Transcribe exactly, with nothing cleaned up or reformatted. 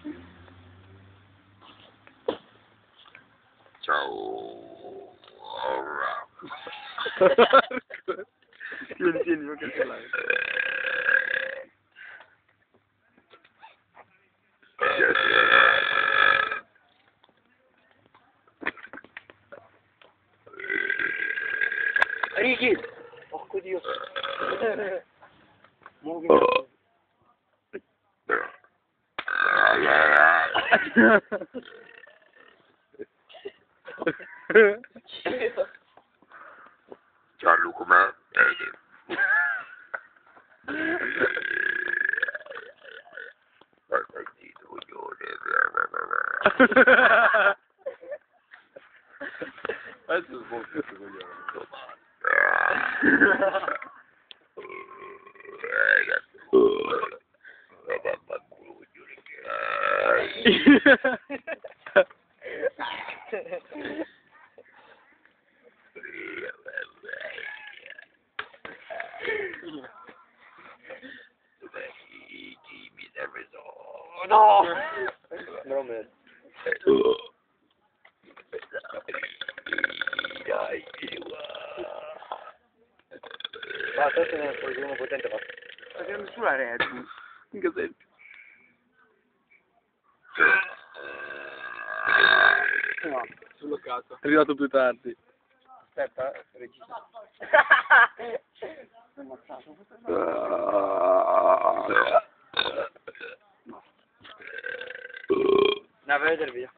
Ciao. Tieni, tieni, io che ce l'hai. Ricky! Porco Dio! Muovi. Gianlu com'è? Vai partito, coglione. Adesso sbocca questo coglione. No! Me lo metto. Ma adesso ne ho uno potente, ma... Andiamo sulla Red Bull. In che senso? No, sullo cazzo. È arrivato più tardi. Aspetta, regista. No, per vedere il video.